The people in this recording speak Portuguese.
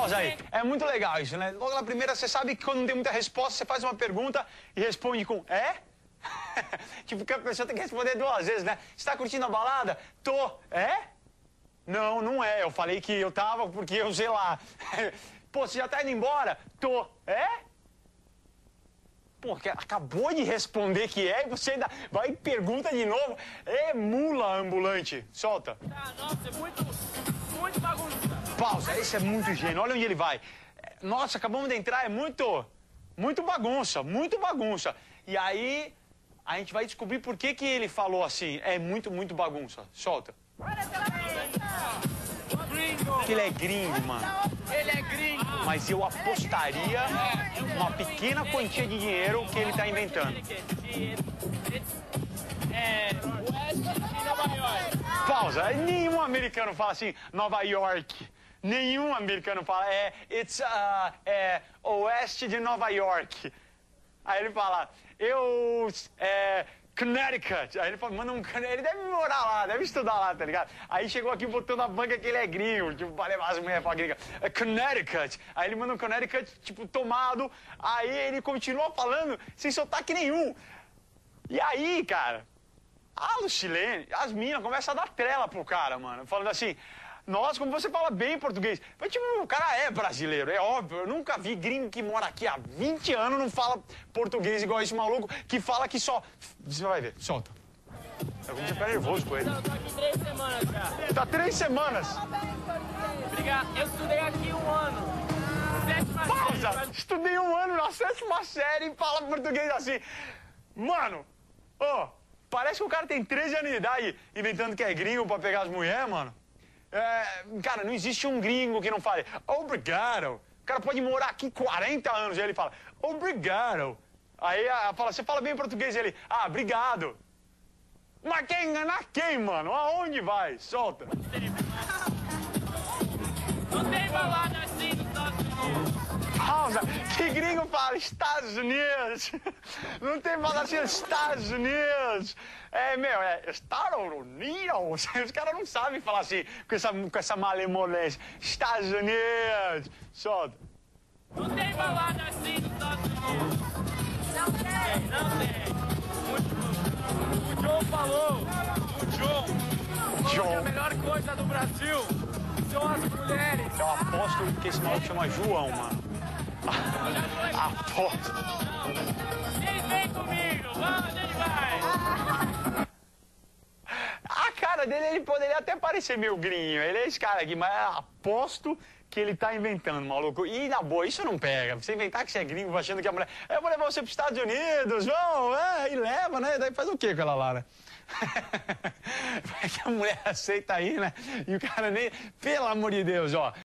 pausa aí. É muito legal isso, né? Logo na primeira, você sabe que quando não tem muita resposta, você faz uma pergunta e responde com é? Tipo, que a pessoa tem que responder 2 vezes, né? Você tá curtindo a balada? Tô. É? Não, não é. Eu falei que eu tava porque eu sei lá. Pô, você já tá indo embora? Tô. É? Pô, acabou de responder que é e você ainda vai e pergunta de novo. É mula ambulante. Solta. Ah, nossa, é muito bagunça. Pausa, esse é muito gênio. Olha onde ele vai. Nossa, acabamos de entrar, é muito bagunça, muito bagunça. E aí, a gente vai descobrir por que ele falou assim. É muito bagunça. Solta. Porque ele é gringo, mano. Ele é gringo. Mas eu apostaria uma pequena quantia de dinheiro que ele tá inventando. É West de Nova York. Pausa. Nenhum americano fala assim, Nova York. Nenhum americano fala, oeste de Nova York. Aí ele fala, Connecticut. Aí ele fala, manda ele deve morar lá, deve estudar lá, tá ligado? Aí chegou aqui botando a banca que ele é gringo, tipo, pra levar as mulheres pra gringa. Connecticut. Aí ele manda um Connecticut, tipo, tomado. Aí ele continua falando sem sotaque nenhum. E aí, cara, os chilenos, as minas começam a dar trela pro cara, mano. Falando assim, nossa, como você fala bem português. Mas, tipo, o cara é brasileiro, é óbvio. Eu nunca vi gringo que mora aqui há 20 anos não fala português igual esse maluco que fala que só... Você vai ver, solta. É como você fica nervoso com ele. Eu tô aqui 3 semanas já. Tá 3 semanas. Obrigado. Eu estudei aqui 1 ano. 7ª Pausa! série. Estudei 1 ano na 7ª série e fala português assim. Mano, parece que o cara tem 13 anos de idade inventando que é gringo pra pegar as mulheres, mano. Cara, não existe um gringo que não fale obrigado. O cara pode morar aqui 40 anos e ele fala obrigado. Aí fala, você fala bem português e ele, obrigado. Mas quer enganar quem, mano? Aonde vai? Solta. Não tem balada assim nos Estados Unidos. Pausa. Que gringo fala Estados Unidos? Não tem balada assim Estados Unidos. Estados Unidos. Os caras não sabem falar assim, com essa malemolência. Estados Unidos. Solta. Não tem balada assim nos Estados Unidos. Não tem. O John falou. Que a melhor coisa do Brasil são as mulheres. Eu aposto que esse maluco chama João, mano. Aposto. Vocês vêm comigo. Vamos, ele vai. A cara dele, ele poderia até parecer meio gringo. Ele é esse cara aqui, mas aposto que ele tá inventando, maluco. E na boa, isso não pega. Você inventar que você é gringo, achando que a mulher... Eu vou levar você pros Estados Unidos, vamos, e leva, né? Daí faz o quê com ela lá, né? Vai que a mulher aceita aí, né? E o cara nem... Pelo amor de Deus, ó.